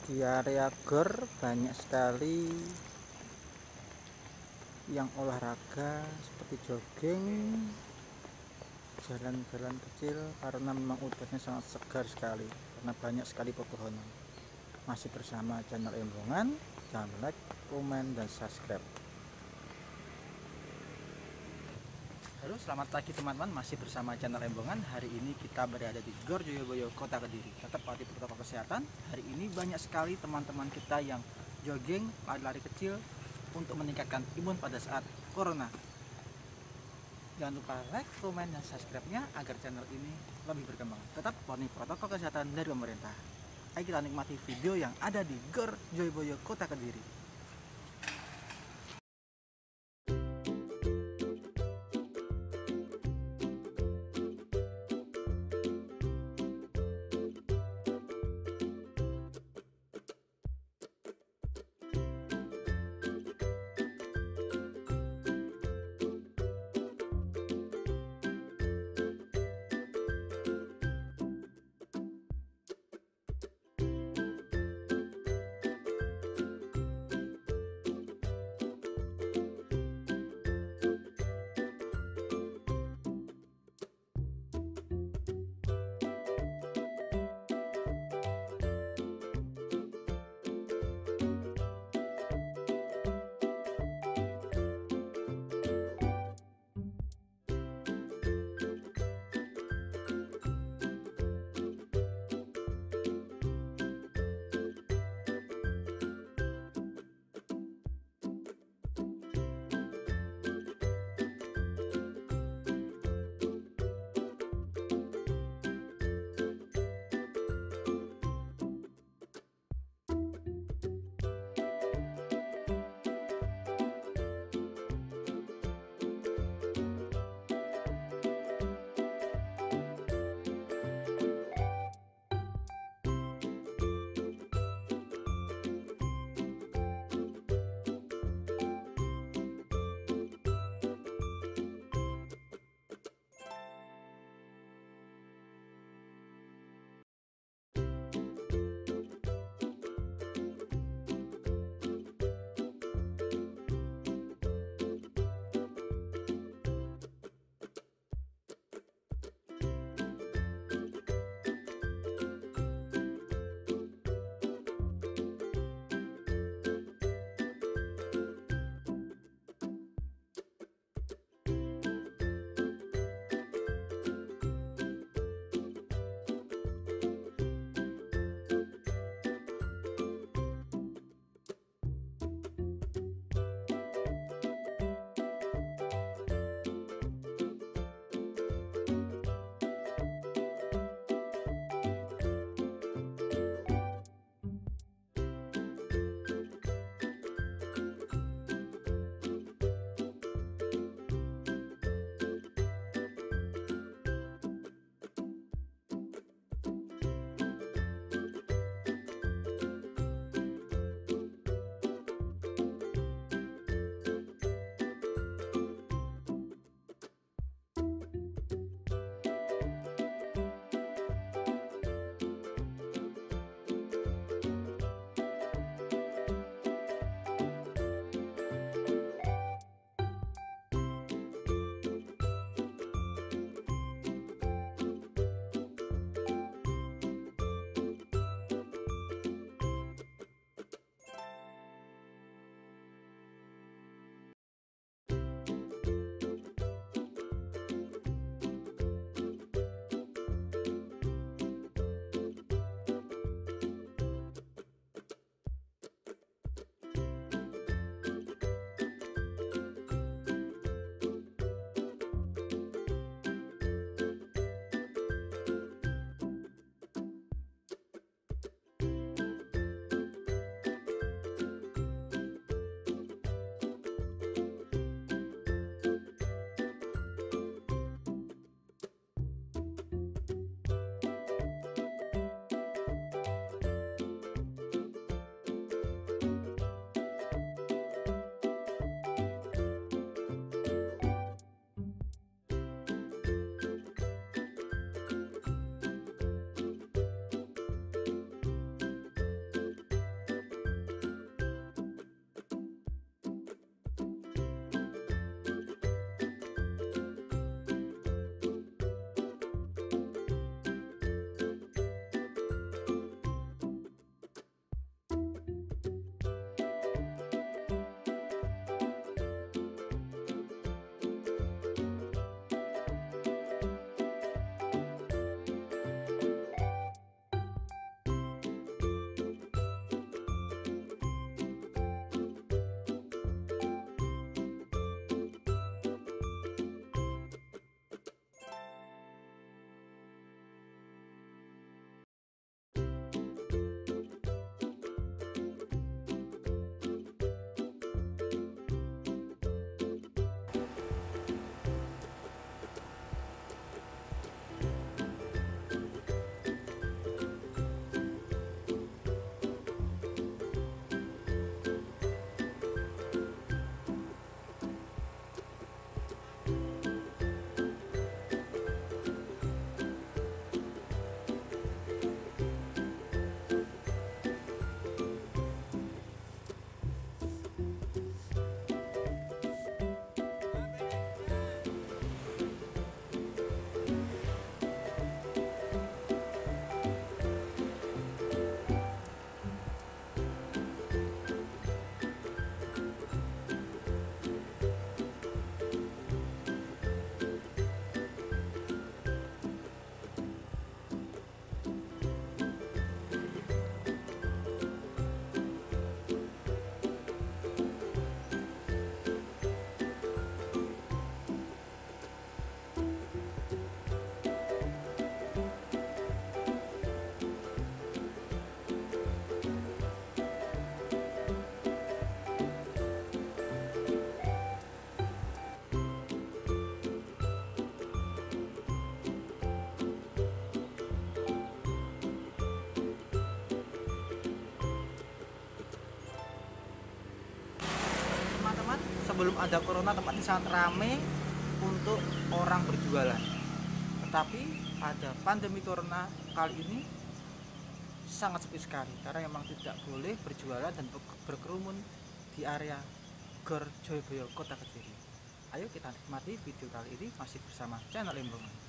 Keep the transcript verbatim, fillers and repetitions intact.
Di area Gor banyak sekali yang olahraga seperti jogging, jalan-jalan kecil, karena memang udaranya sangat segar sekali karena banyak sekali pepohonan. Masih bersama channel Embongan, jangan like, komen, dan subscribe. Halo, selamat pagi teman-teman, masih bersama channel Embongan. Hari ini kita berada di Gor Jayabaya Kota Kediri. Tetap patuhi protokol kesehatan. Hari ini banyak sekali teman-teman kita yang jogging, lari-lari kecil untuk meningkatkan imun pada saat corona. Jangan lupa like, komen, dan subscribe-nya agar channel ini lebih berkembang. Tetap patuhi protokol kesehatan dari pemerintah. Ayo kita nikmati video yang ada di Gor Jayabaya Kota Kediri. sebelum ada corona tempat ini sangat ramai untuk orang berjualan. Tetapi ada pandemi corona kali ini sangat sepi sekali karena memang tidak boleh berjualan dan berkerumun di area Gor Jayabaya Kota Kediri. Ayo kita nikmati video kali ini masih bersama channel Embongan.